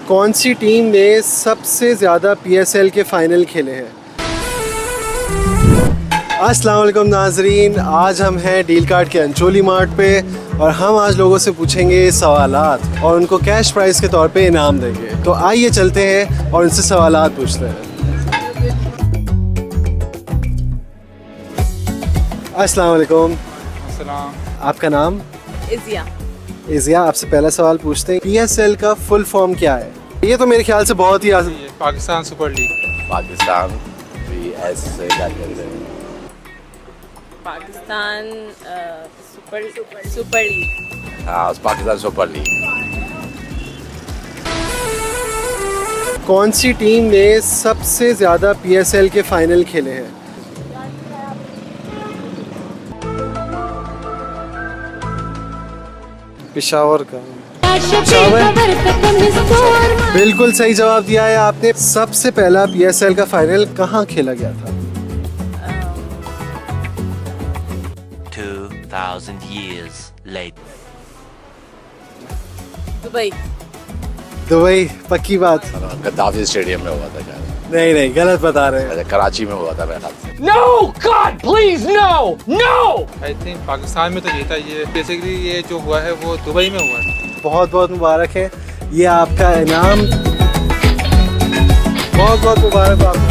कौन सी टीम ने सबसे ज़्यादा PSL के फाइनल खेले हैं? अस्सलाम वालेकुम नाजरीन, आज हम हैं डील कार्ड के अंचोली मार्ट पे और हम आज लोगों से पूछेंगे सवालात और उनको कैश प्राइस के तौर पे इनाम देंगे। तो आइए चलते हैं और उनसे सवालात पूछते हैं। अस्सलाम वालेकुम। अस्सलाम। आपका नाम? इज़िया। इज़िया, आपसे पहला सवाल पूछते हैं, PSL का फुल फॉर्म क्या है? ये तो मेरे ख्याल से बहुत ही Pakistan super league. Pakistan PSL क्या कहते हैं? Pakistan super league. हाँ, पाकिस्तान सुपर लीग। कौन सी टीम ने सबसे ज़्यादा PSL के फाइनल खेले हैं? पेशावर का। बिल्कुल सही जवाब दिया है आपने। सबसे पहला PSL का फाइनल कहाँ खेला गया था? 2000 years later. दुबई। दुबई, पक्की बात? गद्दाफी स्टेडियम में हुआ था शायद। नहीं, गलत बता रहे हैं। कराची में हुआ था मेरे ख्याल से। No, God, please, no, no. I think Pakistan में तो जीता ये। बेसिकली ये जो हुआ है वो दुबई में हुआ है। बहुत बहुत मुबारक है, ये आपका इनाम। बहुत बहुत मुबारक आपको।